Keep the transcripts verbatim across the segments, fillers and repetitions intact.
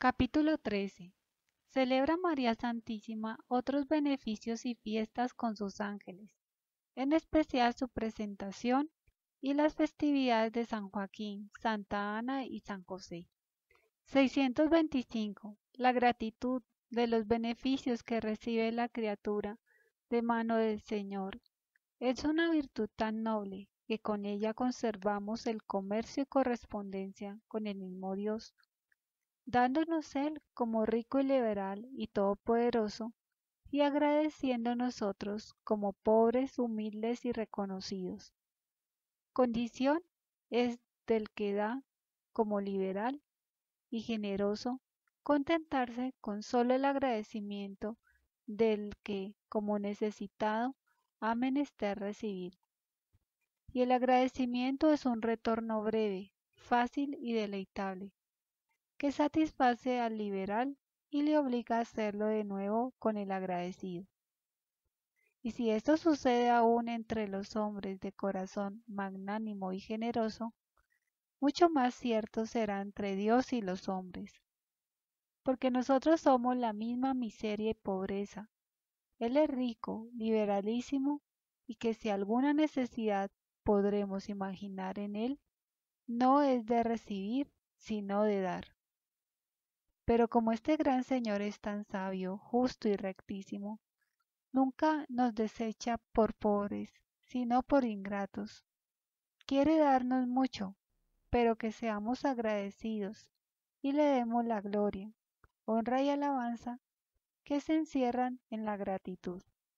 Capítulo trece. Celebra María Santísima otros beneficios y fiestas con sus ángeles, en especial su presentación y las festividades de San Joaquín, Santa Ana y San José. seiscientos veinticinco. La gratitud de los beneficios que recibe la criatura de mano del Señor es una virtud tan noble que con ella conservamos el comercio y correspondencia con el mismo Dios, dándonos Él como rico y liberal y todopoderoso, y agradeciendo nosotros como pobres, humildes y reconocidos. Condición es del que da como liberal y generoso contentarse con solo el agradecimiento del que, como necesitado, ha menester recibir. Y el agradecimiento es un retorno breve, fácil y deleitable, que satisface al liberal y le obliga a hacerlo de nuevo con el agradecido. Y si esto sucede aún entre los hombres de corazón magnánimo y generoso, mucho más cierto será entre Dios y los hombres, porque nosotros somos la misma miseria y pobreza. Él es rico, liberalísimo, y que si alguna necesidad podremos imaginar en Él, no es de recibir, sino de dar. Pero como este gran Señor es tan sabio, justo y rectísimo, nunca nos desecha por pobres, sino por ingratos. Quiere darnos mucho, pero que seamos agradecidos y le demos la gloria, honra y alabanza que se encierran en la gratitud.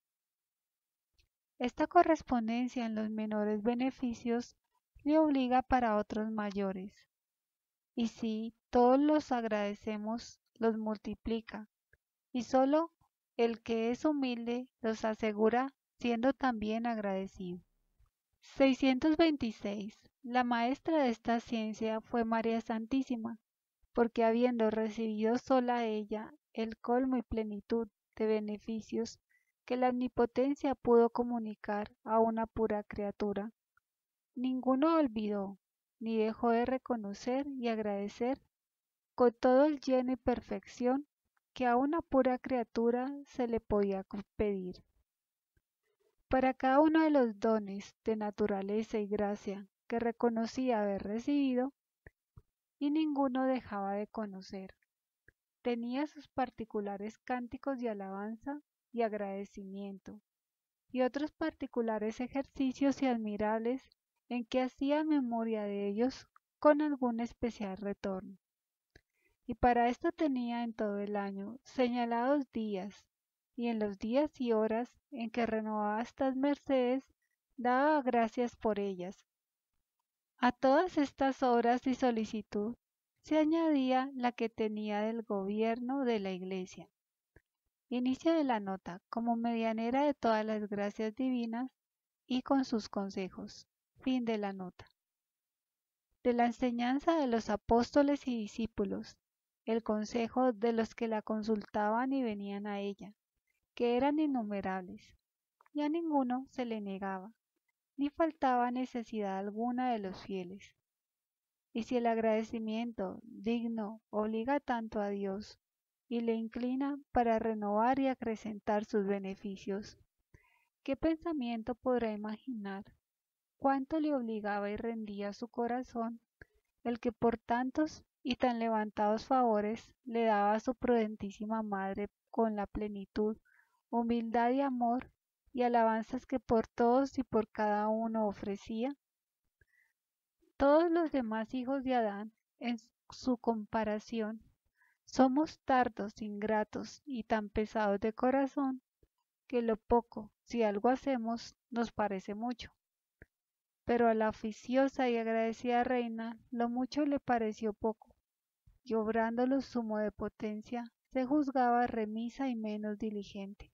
Esta correspondencia en los menores beneficios le obliga para otros mayores, y si todos los agradecemos, los multiplica, y solo el que es humilde los asegura siendo también agradecido. seiscientos veintiséis. La maestra de esta ciencia fue María Santísima, porque habiendo recibido sola ella el colmo y plenitud de beneficios que la omnipotencia pudo comunicar a una pura criatura, ninguno olvidó, ni dejó de reconocer y agradecer con todo el lleno y perfección que a una pura criatura se le podía pedir. Para cada uno de los dones de naturaleza y gracia que reconocía haber recibido, y ninguno dejaba de conocer, tenía sus particulares cánticos de alabanza y agradecimiento, y otros particulares ejercicios y admirables en que hacía memoria de ellos con algún especial retorno. Y para esto tenía en todo el año señalados días, y en los días y horas en que renovaba estas mercedes, daba gracias por ellas. A todas estas obras y solicitud se añadía la que tenía del gobierno de la Iglesia. Inicio de la nota, como medianera de todas las gracias divinas y con sus consejos. Fin de la nota. De la enseñanza de los apóstoles y discípulos, el consejo de los que la consultaban y venían a ella, que eran innumerables, y a ninguno se le negaba, ni faltaba necesidad alguna de los fieles. Y si el agradecimiento digno obliga tanto a Dios y le inclina para renovar y acrecentar sus beneficios, ¿qué pensamiento podrá imaginar cuánto le obligaba y rendía su corazón el que por tantos y tan levantados favores le daba a su prudentísima madre con la plenitud, humildad y amor y alabanzas que por todos y por cada uno ofrecía? Todos los demás hijos de Adán, en su comparación, somos tardos, ingratos y tan pesados de corazón que lo poco, si algo hacemos, nos parece mucho. Pero a la oficiosa y agradecida reina lo mucho le pareció poco, y obrando lo sumo de potencia, se juzgaba remisa y menos diligente.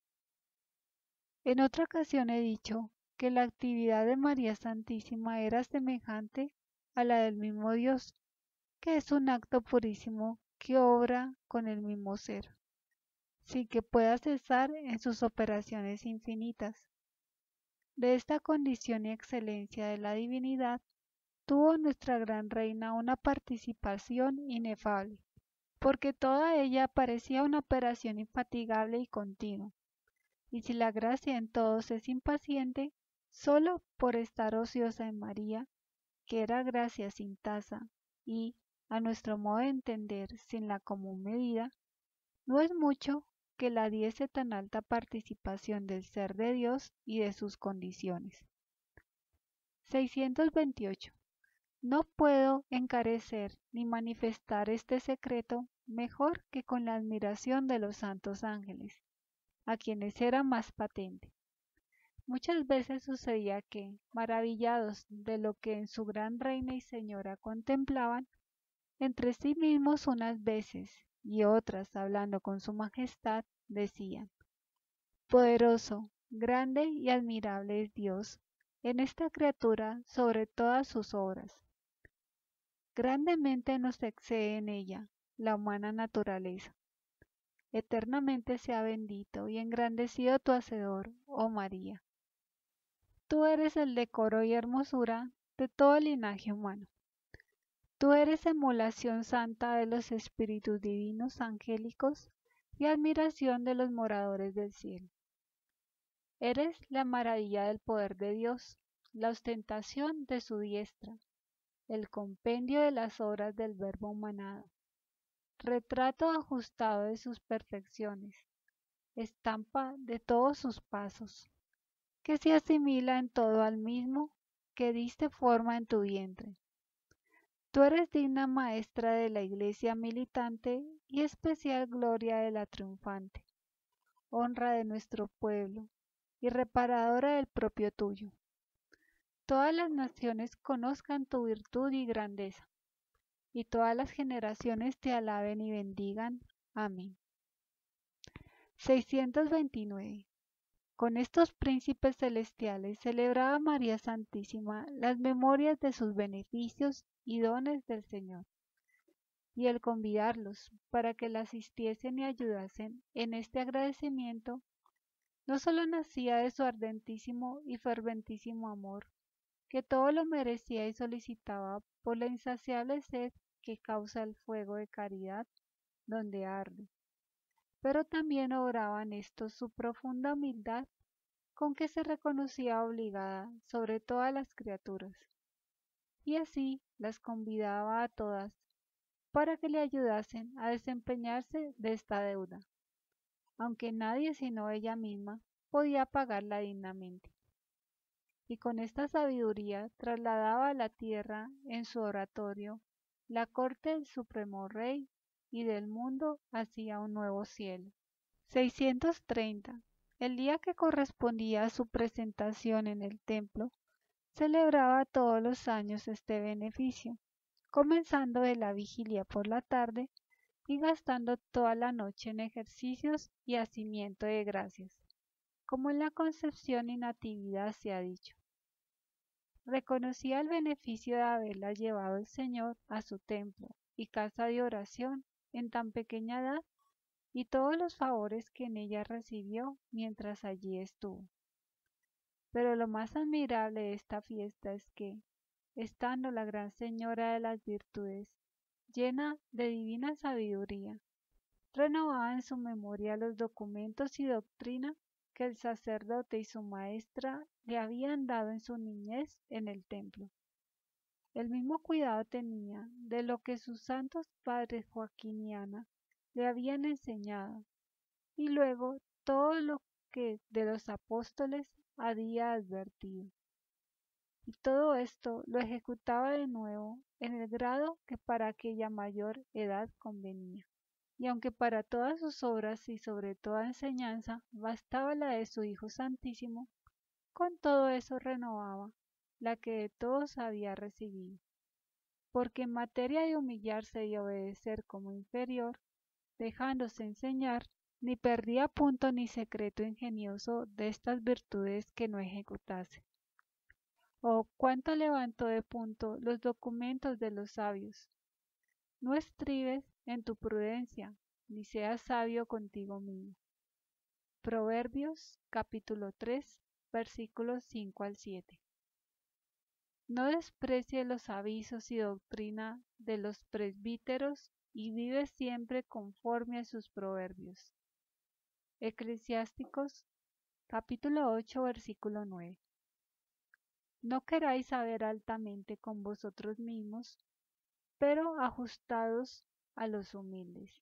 En otra ocasión he dicho que la actividad de María Santísima era semejante a la del mismo Dios, que es un acto purísimo que obra con el mismo ser, sin que pueda cesar en sus operaciones infinitas. De esta condición y excelencia de la divinidad tuvo nuestra gran reina una participación inefable, porque toda ella parecía una operación infatigable y continua. Y si la gracia en todos es impaciente, solo por estar ociosa en María, que era gracia sin tasa y, a nuestro modo de entender, sin la común medida, no es mucho que la diese tan alta participación del ser de Dios y de sus condiciones. seiscientos veintiocho. No puedo encarecer ni manifestar este secreto mejor que con la admiración de los santos ángeles, a quienes era más patente. Muchas veces sucedía que, maravillados de lo que en su gran reina y señora contemplaban, entre sí mismos unas veces y otras hablando con su majestad, decían: Poderoso, grande y admirable es Dios en esta criatura sobre todas sus obras. Grandemente nos excede en ella la humana naturaleza. Eternamente sea bendito y engrandecido tu Hacedor, oh María. Tú eres el decoro y hermosura de todo el linaje humano. Tú eres emulación santa de los espíritus divinos angélicos y admiración de los moradores del cielo. Eres la maravilla del poder de Dios, la ostentación de su diestra, el compendio de las obras del Verbo humanado, retrato ajustado de sus perfecciones, estampa de todos sus pasos, que se asimila en todo al mismo que diste forma en tu vientre. Tú eres digna maestra de la iglesia militante y especial gloria de la triunfante, honra de nuestro pueblo y reparadora del propio tuyo. Todas las naciones conozcan tu virtud y grandeza, y todas las generaciones te alaben y bendigan. Amén. seiscientos veintinueve. Con estos príncipes celestiales celebraba María Santísima las memorias de sus beneficios y dones del Señor, y el convidarlos para que la asistiesen y ayudasen en este agradecimiento, no solo nacía de su ardentísimo y ferventísimo amor, que todo lo merecía y solicitaba por la insaciable sed que causa el fuego de caridad donde arde, pero también obraba en esto su profunda humildad con que se reconocía obligada sobre todas las criaturas, y así las convidaba a todas para que le ayudasen a desempeñarse de esta deuda, aunque nadie sino ella misma podía pagarla dignamente. Y con esta sabiduría trasladaba a la tierra en su oratorio la corte del supremo rey y del mundo hacia un nuevo cielo. seiscientos treinta. El día que correspondía a su presentación en el templo, celebraba todos los años este beneficio, comenzando de la vigilia por la tarde y gastando toda la noche en ejercicios y hacimiento de gracias, como en la concepción y natividad se ha dicho. Reconocía el beneficio de haberla llevado el Señor a su templo y casa de oración en tan pequeña edad y todos los favores que en ella recibió mientras allí estuvo. Pero lo más admirable de esta fiesta es que, estando la Gran Señora de las Virtudes llena de divina sabiduría, renovaba en su memoria los documentos y doctrina que el sacerdote y su maestra le habían dado en su niñez en el templo. El mismo cuidado tenía de lo que sus santos padres Joaquín y Ana le habían enseñado, y luego todo lo que de los apóstoles había advertido. Y todo esto lo ejecutaba de nuevo en el grado que para aquella mayor edad convenía. Y aunque para todas sus obras y sobre toda enseñanza bastaba la de su Hijo Santísimo, con todo eso renovaba la que de todos había recibido, porque en materia de humillarse y obedecer como inferior, dejándose enseñar, ni perdía punto ni secreto ingenioso de estas virtudes que no ejecutase. Oh, cuánto levantó de punto los documentos de los sabios. No estribes en tu prudencia, ni seas sabio contigo mismo. Proverbios capítulo tres, versículos cinco al siete. No desprecie los avisos y doctrina de los presbíteros y vive siempre conforme a sus proverbios. Eclesiásticos capítulo ocho versículo nueve. No queráis saber altamente con vosotros mismos, pero ajustados a los humildes.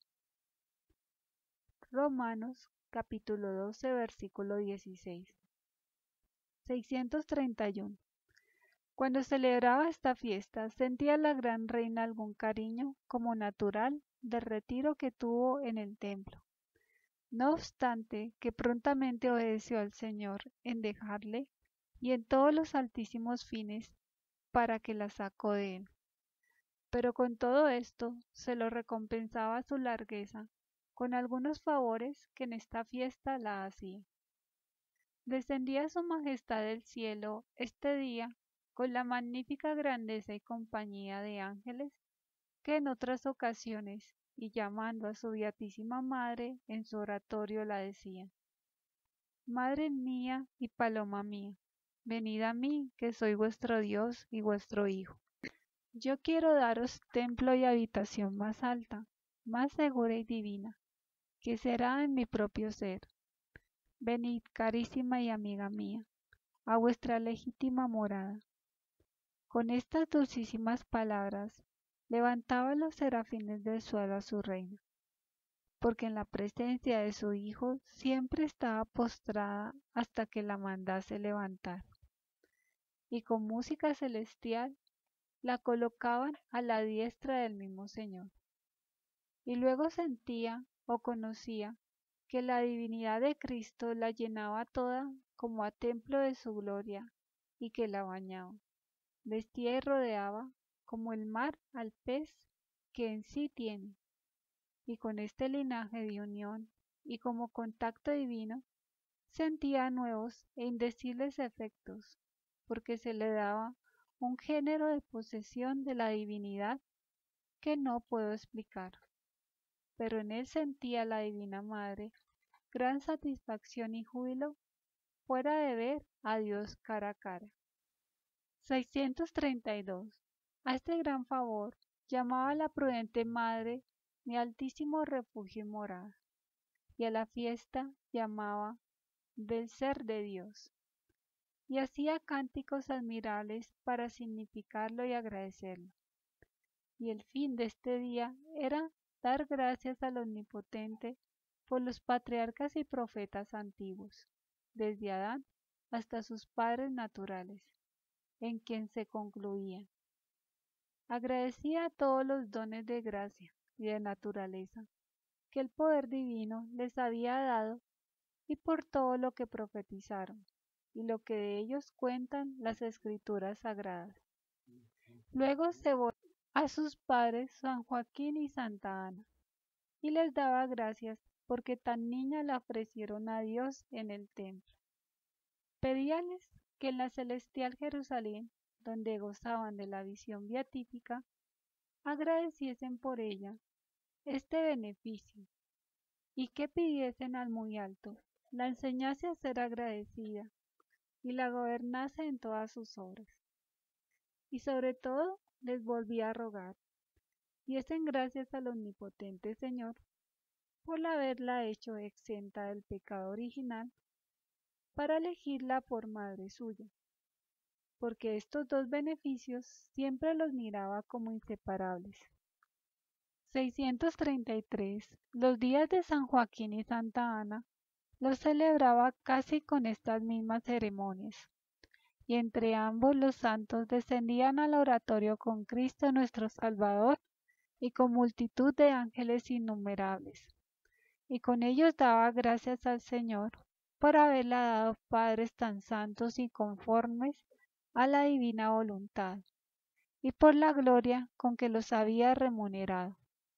Romanos capítulo doce versículo dieciséis. seiscientos treinta y uno. Cuando celebraba esta fiesta, sentía la gran reina algún cariño, como natural, del retiro que tuvo en el templo. No obstante, que prontamente obedeció al Señor en dejarle y en todos los altísimos fines para que la sacó de él. Pero con todo esto se lo recompensaba su largueza con algunos favores que en esta fiesta la hacía. Descendía su majestad del cielo este día con la magnífica grandeza y compañía de ángeles que en otras ocasiones, y llamando a su beatísima madre en su oratorio la decía: Madre mía y paloma mía, venid a mí, que soy vuestro Dios y vuestro Hijo. Yo quiero daros templo y habitación más alta, más segura y divina, que será en mi propio ser. Venid, carísima y amiga mía, a vuestra legítima morada. Con estas dulcísimas palabras levantaba los serafines del suelo a su reina, porque en la presencia de su Hijo siempre estaba postrada hasta que la mandase levantar, y con música celestial la colocaban a la diestra del mismo Señor. Y luego sentía o conocía que la divinidad de Cristo la llenaba toda como a templo de su gloria, y que la bañaba, vestía y rodeaba como el mar al pez que en sí tiene, y con este linaje de unión y como contacto divino sentía nuevos e indecibles efectos, porque se le daba un género de posesión de la divinidad que no puedo explicar, pero en él sentía la Divina Madre gran satisfacción y júbilo fuera de ver a Dios cara a cara. seiscientos treinta y dos. A este gran favor llamaba la prudente Madre mi altísimo refugio y morada, y a la fiesta llamaba del ser de Dios, y hacía cánticos admirables para significarlo y agradecerlo. Y el fin de este día era dar gracias al Omnipotente por los patriarcas y profetas antiguos, desde Adán hasta sus padres naturales, en quien se concluía. Agradecía a todos los dones de gracia y de naturaleza que el poder divino les había dado, y por todo lo que profetizaron y lo que de ellos cuentan las escrituras sagradas. Luego se volvió a sus padres San Joaquín y Santa Ana, y les daba gracias porque tan niña la ofrecieron a Dios en el templo. Pedíales que en la celestial Jerusalén, donde gozaban de la visión beatífica, agradeciesen por ella este beneficio, y que pidiesen al muy alto la enseñase a ser agradecida y la gobernase en todas sus obras. Y sobre todo les volvía a rogar diesen gracias al omnipotente Señor por haberla hecho exenta del pecado original para elegirla por madre suya, porque estos dos beneficios siempre los miraba como inseparables. seiscientos treinta y tres. Los días de San Joaquín y Santa Ana los celebraba casi con estas mismas ceremonias, y entre ambos los santos descendían al oratorio con Cristo nuestro Salvador y con multitud de ángeles innumerables, y con ellos daba gracias al Señor por haberla dado padres tan santos y conformes a la divina voluntad, y por la gloria con que los había remunerado.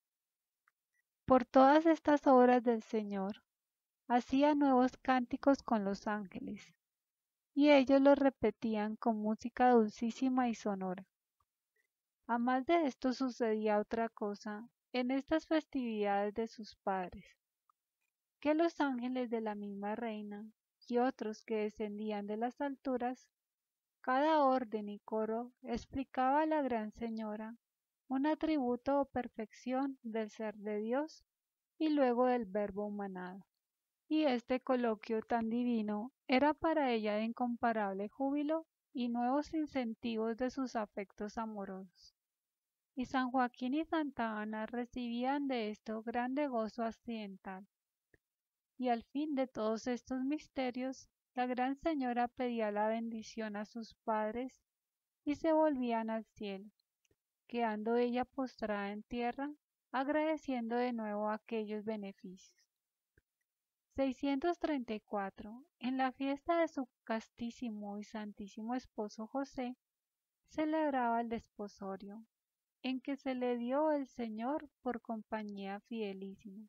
Por todas estas obras del Señor, hacía nuevos cánticos con los ángeles, y ellos los repetían con música dulcísima y sonora. A más de esto sucedía otra cosa en estas festividades de sus padres, que los ángeles de la misma reina y otros que descendían de las alturas, cada orden y coro explicaba a la Gran Señora un atributo o perfección del ser de Dios y luego del Verbo humanado. Y este coloquio tan divino era para ella de incomparable júbilo y nuevos incentivos de sus afectos amorosos. Y San Joaquín y Santa Ana recibían de esto grande gozo accidental. Y al fin de todos estos misterios, la Gran Señora pedía la bendición a sus padres y se volvían al cielo, quedando ella postrada en tierra, agradeciendo de nuevo aquellos beneficios. seiscientos treinta y cuatro. En la fiesta de su castísimo y santísimo esposo José, celebraba el desposorio, en que se le dio el Señor por compañía fidelísima,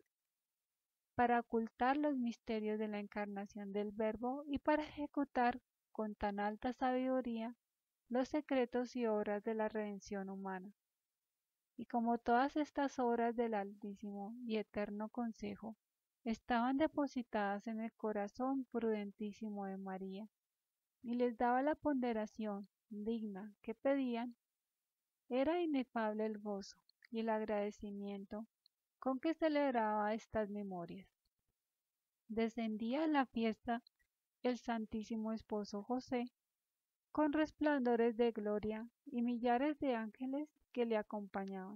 para ocultar los misterios de la encarnación del Verbo y para ejecutar con tan alta sabiduría los secretos y obras de la redención humana. Y como todas estas obras del Altísimo y Eterno Consejo estaban depositadas en el corazón prudentísimo de María, y les daba la ponderación digna que pedían, era inefable el gozo y el agradecimiento con que celebraba estas memorias. Descendía en la fiesta el Santísimo Esposo José, con resplandores de gloria y millares de ángeles que le acompañaban,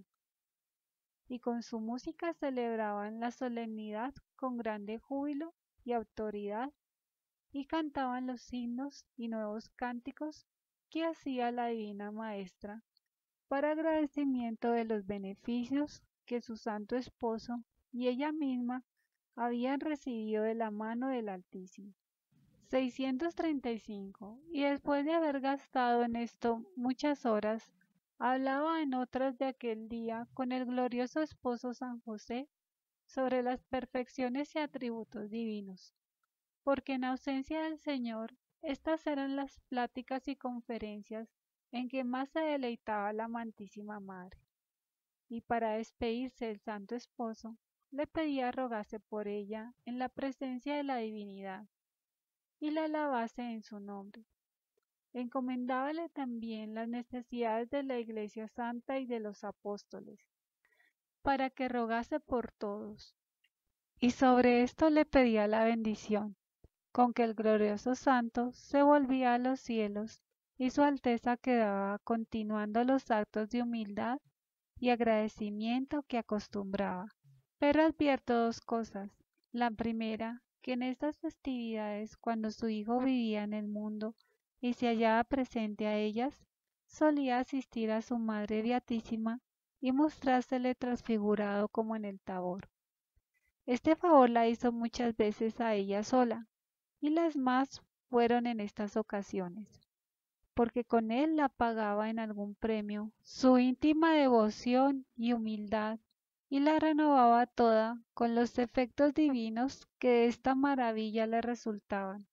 y con su música celebraban la solemnidad con grande júbilo y autoridad, y cantaban los himnos y nuevos cánticos que hacía la Divina Maestra para agradecimiento de los beneficios que su santo esposo y ella misma habían recibido de la mano del Altísimo. seiscientos treinta y cinco. Y después de haber gastado en esto muchas horas, hablaba en otras de aquel día con el glorioso esposo San José sobre las perfecciones y atributos divinos, porque en ausencia del Señor, estas eran las pláticas y conferencias en que más se deleitaba la amantísima Madre. Y para despedirse del santo esposo, le pedía rogase por ella en la presencia de la divinidad, y la alabase en su nombre. Encomendábale también las necesidades de la Iglesia Santa y de los apóstoles, para que rogase por todos. Y sobre esto le pedía la bendición, con que el glorioso santo se volvía a los cielos y su Alteza quedaba continuando los actos de humildad y agradecimiento que acostumbraba. Pero advierto dos cosas. La primera, que en estas festividades, cuando su hijo vivía en el mundo y se hallaba presente a ellas, solía asistir a su Madre Beatísima y mostrársele transfigurado como en el Tabor. Este favor la hizo muchas veces a ella sola, y las más fueron en estas ocasiones, porque con él la pagaba en algún premio su íntima devoción y humildad, y la renovaba toda con los efectos divinos que de esta maravilla le resultaban.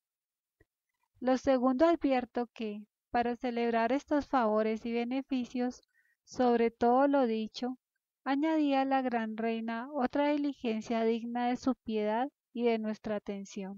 Lo segundo, advierto que, para celebrar estos favores y beneficios, sobre todo lo dicho, añadía la gran reina otra diligencia digna de su piedad y de nuestra atención.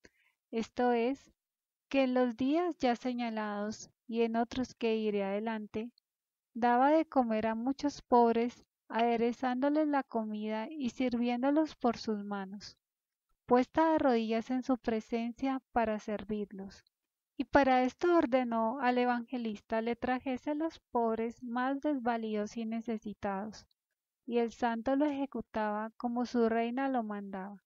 Esto es, que en los días ya señalados y en otros que iré adelante, daba de comer a muchos pobres, aderezándoles la comida y sirviéndolos por sus manos, puesta de rodillas en su presencia para servirlos. Y para esto ordenó al evangelista le trajese a los pobres más desvalidos y necesitados, y el santo lo ejecutaba como su reina lo mandaba.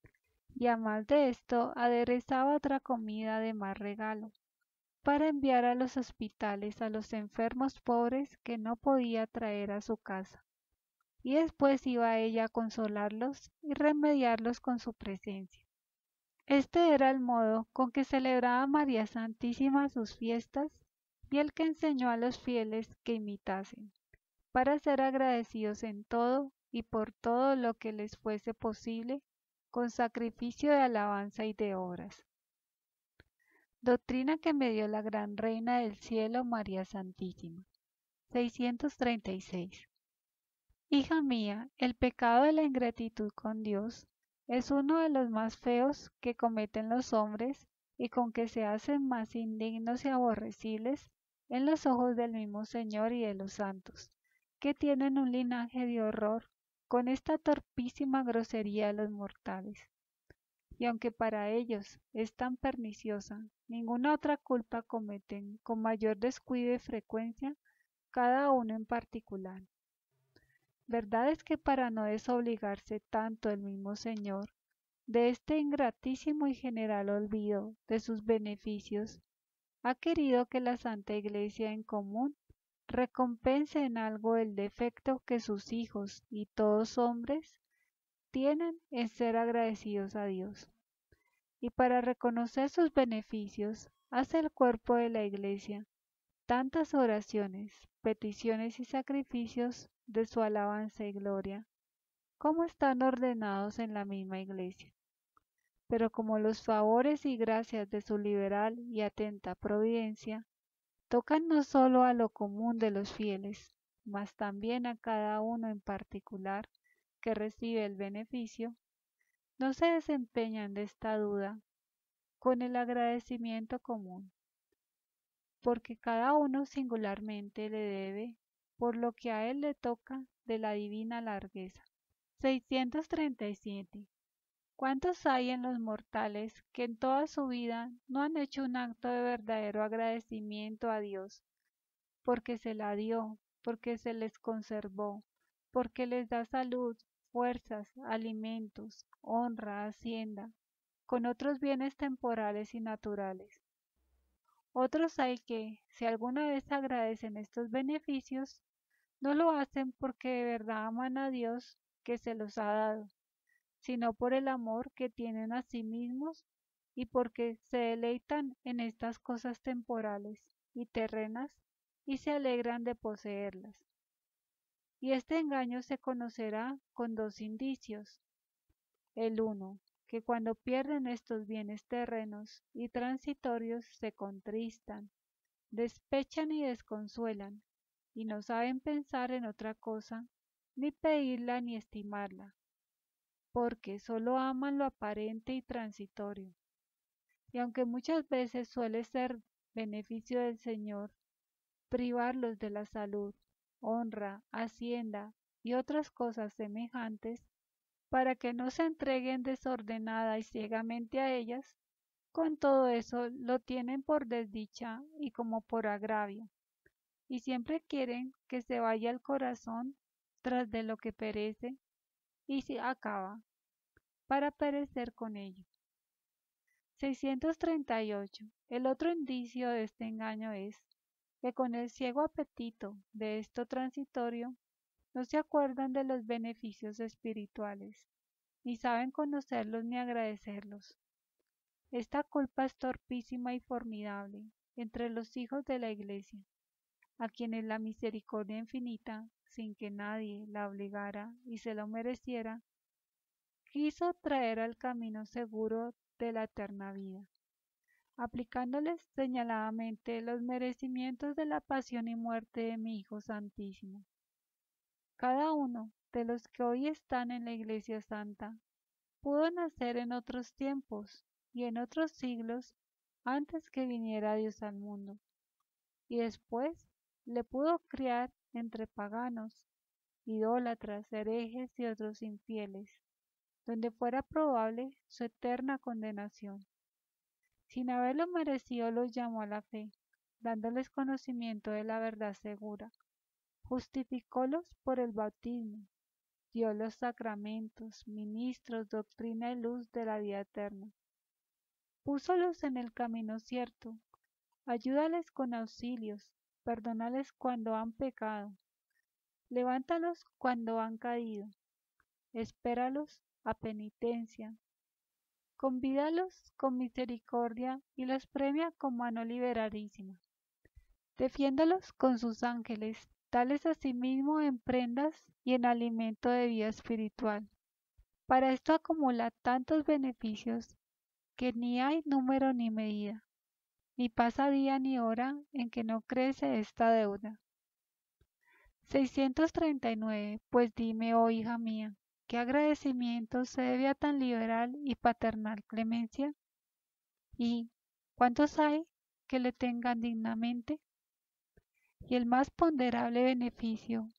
Y a más de esto aderezaba otra comida de más regalo, para enviar a los hospitales a los enfermos pobres que no podía traer a su casa, y después iba ella a consolarlos y remediarlos con su presencia. Este era el modo con que celebraba María Santísima sus fiestas y el que enseñó a los fieles que imitasen, para ser agradecidos en todo y por todo lo que les fuese posible, con sacrificio de alabanza y de obras. Doctrina que me dio la gran Reina del Cielo, María Santísima. seiscientos treinta y seis. Hija mía, el pecado de la ingratitud con Dios es uno de los más feos que cometen los hombres y con que se hacen más indignos y aborrecibles en los ojos del mismo Señor y de los santos, que tienen un linaje de horror con esta torpísima grosería de los mortales. Y aunque para ellos es tan perniciosa, ninguna otra culpa cometen con mayor descuido y frecuencia cada uno en particular. Verdad es que para no desobligarse tanto el mismo Señor de este ingratísimo y general olvido de sus beneficios, ha querido que la Santa Iglesia en común recompense en algo el defecto que sus hijos y todos hombres tienen en ser agradecidos a Dios. Y para reconocer sus beneficios, hace el cuerpo de la Iglesia tantas oraciones, peticiones y sacrificios de su alabanza y gloria, como están ordenados en la misma Iglesia. Pero como los favores y gracias de su liberal y atenta providencia tocan no solo a lo común de los fieles, mas también a cada uno en particular que recibe el beneficio, no se desempeñan de esta duda con el agradecimiento común, porque cada uno singularmente le debe por lo que a él le toca de la divina largueza. seiscientos treinta y siete. ¿Cuántos hay en los mortales que en toda su vida no han hecho un acto de verdadero agradecimiento a Dios, porque se la dio, porque se les conservó, porque les da salud, fuerzas, alimentos, honra, hacienda, con otros bienes temporales y naturales? Otros hay que, si alguna vez agradecen estos beneficios, no lo hacen porque de verdad aman a Dios que se los ha dado, sino por el amor que tienen a sí mismos y porque se deleitan en estas cosas temporales y terrenas y se alegran de poseerlas. Y este engaño se conocerá con dos indicios. El uno, que cuando pierden estos bienes terrenos y transitorios se contristan, despechan y desconsuelan, y no saben pensar en otra cosa, ni pedirla ni estimarla, porque solo aman lo aparente y transitorio. Y aunque muchas veces suele ser beneficio del Señor privarlos de la salud, honra, hacienda y otras cosas semejantes, para que no se entreguen desordenada y ciegamente a ellas, con todo eso lo tienen por desdicha y como por agravio, y siempre quieren que se vaya el corazón tras de lo que perece y se acaba, para perecer con ello. seiscientos treinta y ocho. El otro indicio de este engaño es que con el ciego apetito de esto transitorio no se acuerdan de los beneficios espirituales, ni saben conocerlos ni agradecerlos. Esta culpa es torpísima y formidable entre los hijos de la Iglesia, a quienes la misericordia infinita, sin que nadie la obligara y se lo mereciera, quiso traer al camino seguro de la eterna vida, aplicándoles señaladamente los merecimientos de la pasión y muerte de mi Hijo Santísimo. Cada uno de los que hoy están en la Iglesia Santa pudo nacer en otros tiempos y en otros siglos antes que viniera Dios al mundo, y después le pudo criar entre paganos, idólatras, herejes y otros infieles, donde fuera probable su eterna condenación. Sin haberlo merecido los llamó a la fe, dándoles conocimiento de la verdad segura, justificólos por el bautismo, dio los sacramentos, ministros, doctrina y luz de la vida eterna. Púsolos en el camino cierto, ayúdales con auxilios, perdónales cuando han pecado, levántalos cuando han caído, espéralos a penitencia, convídalos con misericordia y los premia con mano liberadísima. Defiéndalos con sus ángeles, dales asimismo en prendas y en alimento de vida espiritual. Para esto acumula tantos beneficios que ni hay número ni medida, ni pasa día ni hora en que no crece esta deuda. seiscientos treinta y nueve. Pues dime, oh hija mía, ¿qué agradecimiento se debe a tan liberal y paternal clemencia? ¿Y cuántos hay que le tengan dignamente? Y el más ponderable beneficio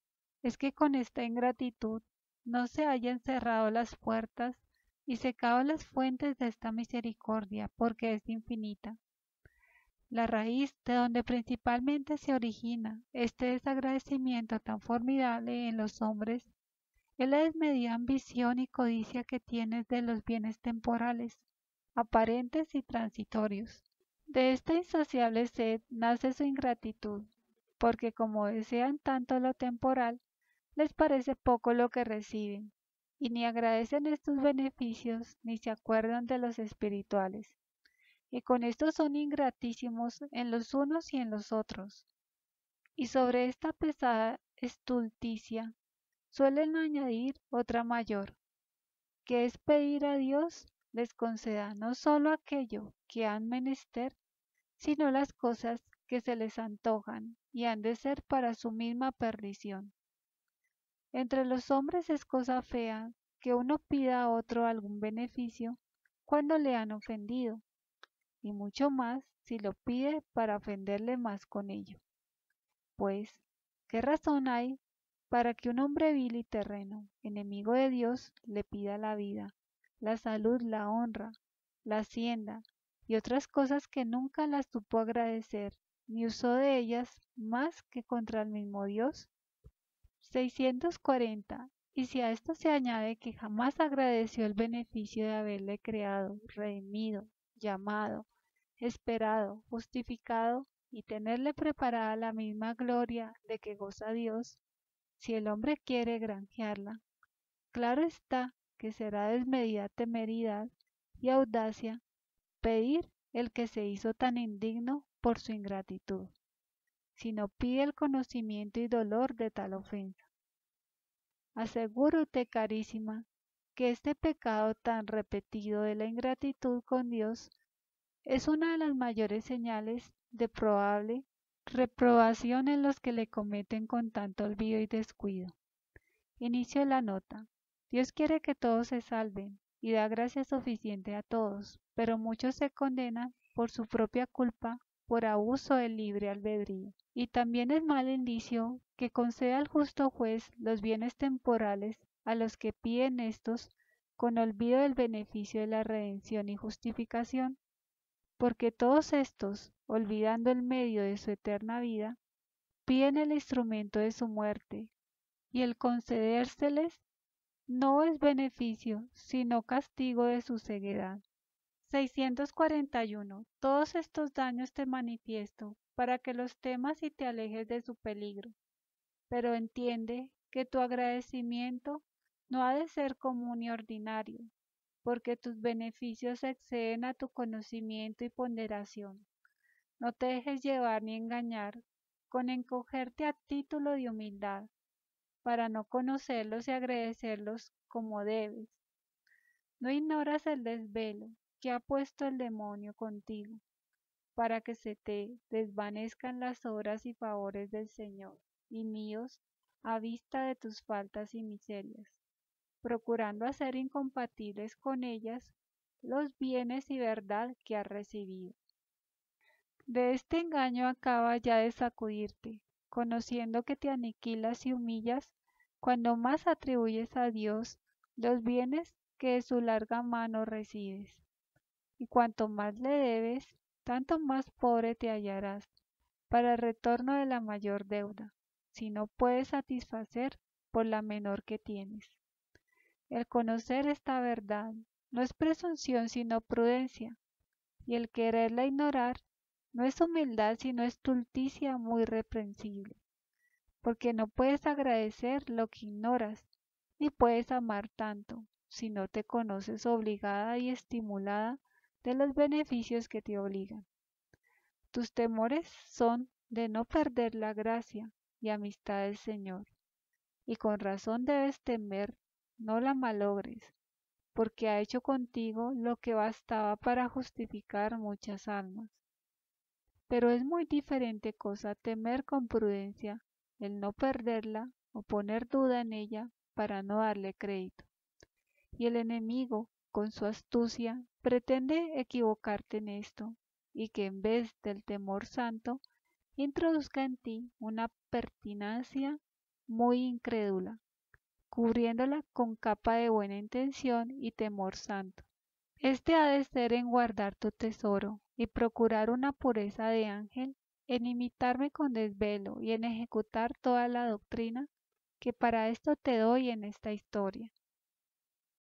es que con esta ingratitud no se hayan cerrado las puertas y secado las fuentes de esta misericordia, porque es infinita. La raíz de donde principalmente se origina este desagradecimiento tan formidable en los hombres es la desmedida ambición y codicia que tienes de los bienes temporales, aparentes y transitorios. De esta insaciable sed nace su ingratitud, porque como desean tanto lo temporal, les parece poco lo que reciben, y ni agradecen estos beneficios ni se acuerdan de los espirituales, y con esto son ingratísimos en los unos y en los otros. Y sobre esta pesada estulticia suelen añadir otra mayor, que es pedir a Dios les conceda no sólo aquello que han menester, sino las cosas que se les antojan y han de ser para su misma perdición. Entre los hombres es cosa fea que uno pida a otro algún beneficio cuando le han ofendido, y mucho más si lo pide para ofenderle más con ello. Pues, ¿qué razón hay para que un hombre vil y terreno, enemigo de Dios, le pida la vida, la salud, la honra, la hacienda y otras cosas que nunca las supo agradecer, ni usó de ellas más que contra el mismo Dios? seiscientos cuarenta. Y si a esto se añade que jamás agradeció el beneficio de haberle creado, redimido, llamado, esperado, justificado y tenerle preparada la misma gloria de que goza Dios, si el hombre quiere granjearla, claro está que será desmedida temeridad y audacia pedir el que se hizo tan indigno por su ingratitud, si no pide el conocimiento y dolor de tal ofensa. Asegúrote, carísima, que este pecado tan repetido de la ingratitud con Dios es una de las mayores señales de probable reprobación en los que le cometen con tanto olvido y descuido. Inicio la nota. Dios quiere que todos se salven y da gracia suficiente a todos, pero muchos se condenan por su propia culpa por abuso del libre albedrío. Y también es mal indicio que conceda al justo juez los bienes temporales a los que piden estos con olvido del beneficio de la redención y justificación, porque todos estos, olvidando el medio de su eterna vida, piden el instrumento de su muerte, y el concedérseles no es beneficio, sino castigo de su ceguedad. seiscientos cuarenta y uno. Todos estos daños te manifiesto para que los temas y te alejes de su peligro, pero entiende que tu agradecimiento no ha de ser común y ordinario, porque tus beneficios exceden a tu conocimiento y ponderación. No te dejes llevar ni engañar con encogerte a título de humildad, para no conocerlos y agradecerlos como debes. No ignoras el desvelo que ha puesto el demonio contigo, para que se te desvanezcan las obras y favores del Señor y míos a vista de tus faltas y miserias, procurando hacer incompatibles con ellas los bienes y verdad que has recibido. De este engaño acaba ya de sacudirte, conociendo que te aniquilas y humillas cuando más atribuyes a Dios los bienes que de su larga mano recibes. Y cuanto más le debes, tanto más pobre te hallarás para el retorno de la mayor deuda, si no puedes satisfacer por la menor que tienes. El conocer esta verdad no es presunción sino prudencia, y el quererla ignorar no es humildad sino estulticia muy reprensible, porque no puedes agradecer lo que ignoras, ni puedes amar tanto, si no te conoces obligada y estimulada de los beneficios que te obligan. Tus temores son de no perder la gracia y amistad del Señor, y con razón debes temer no la malogres, porque ha hecho contigo lo que bastaba para justificar muchas almas. Pero es muy diferente cosa temer con prudencia el no perderla o poner duda en ella para no darle crédito. Y el enemigo, con su astucia, pretende equivocarte en esto, y que en vez del temor santo, introduzca en ti una pertinacia muy incrédula, cubriéndola con capa de buena intención y temor santo. Este ha de ser en guardar tu tesoro y procurar una pureza de ángel, en imitarme con desvelo y en ejecutar toda la doctrina que para esto te doy en esta historia.